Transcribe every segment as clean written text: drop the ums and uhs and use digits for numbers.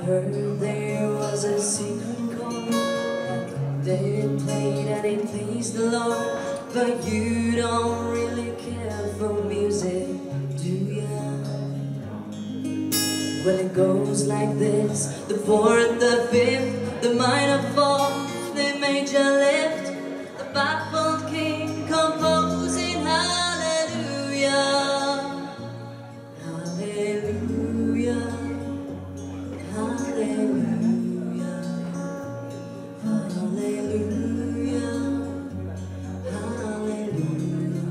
heard there was a secret chord David played and it pleased the Lord. But you don't really care for music, do ya? Well, it goes like this: the fourth, the fifth, the minor fourth, the major lift, the baffled king composing hallelujah, hallelujah, hallelujah, hallelujah, hallelujah.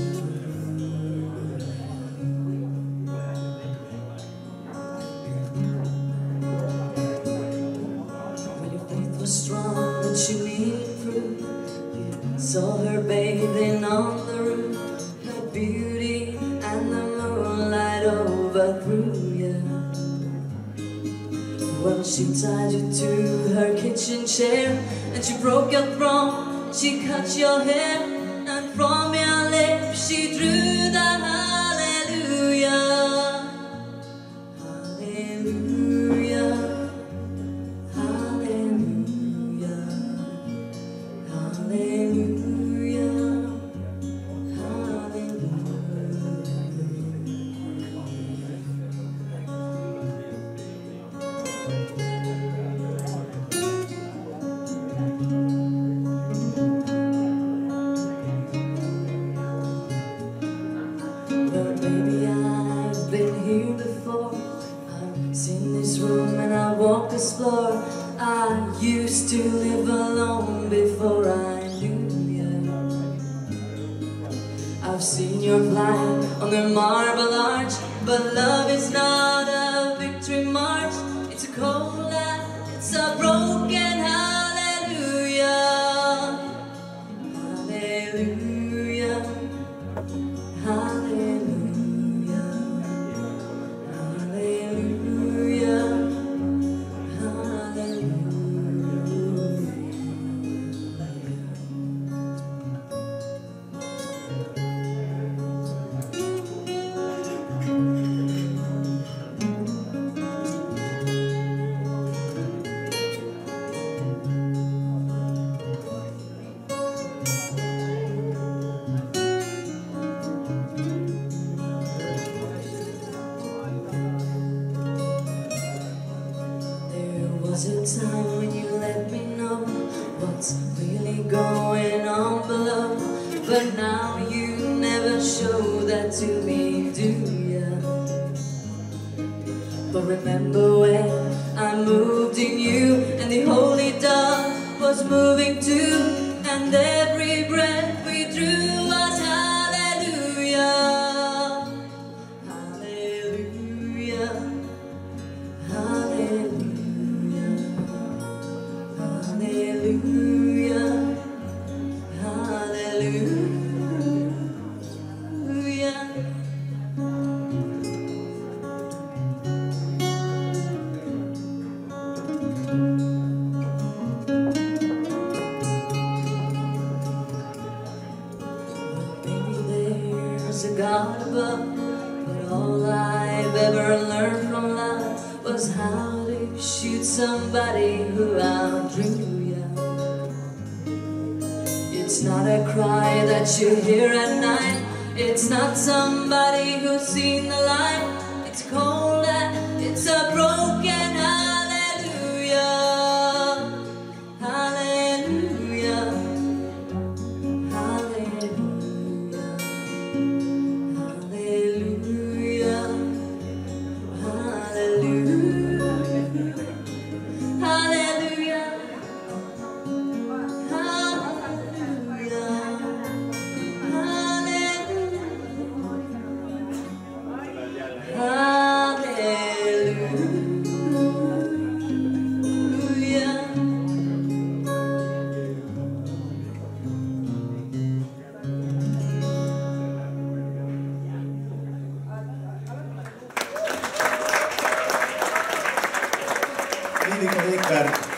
When your faith was strong but you needed proof, you saw her bathing on the roof, her beauty and the moonlight overthrew you. Well, she tied you to her kitchen chair, and she broke your throne, she cut your hair, and from your lips she drew the hallelujah, hallelujah, hallelujah, hallelujah, Well, baby, I've been here before. I've seen this room and I walked this floor. I used to live alone before I knew you. I've seen your flight on the marble arch, but love is not a victory march. It's a cold light, it's a broken hallelujah, hallelujah, hallelujah, hallelujah, There was a time when you let me know what's really going on below, but now you never show that to me, do ya? But remember when I moved in you, and the holy dove was moving too, and every breath we drew was hallelujah, hallelujah, hallelujah, hallelujah, hallelujah. Maybe there's a God above, but all I've ever learned from love was how to shoot somebody who outdrew you. It's not a cry that you hear at night, it's not somebody who's seen the light. It's cold and it's a broken hallelujah, hallelujah, hallelujah, hallelujah, hallelujah, hallelujah, Mindig van Ekberg.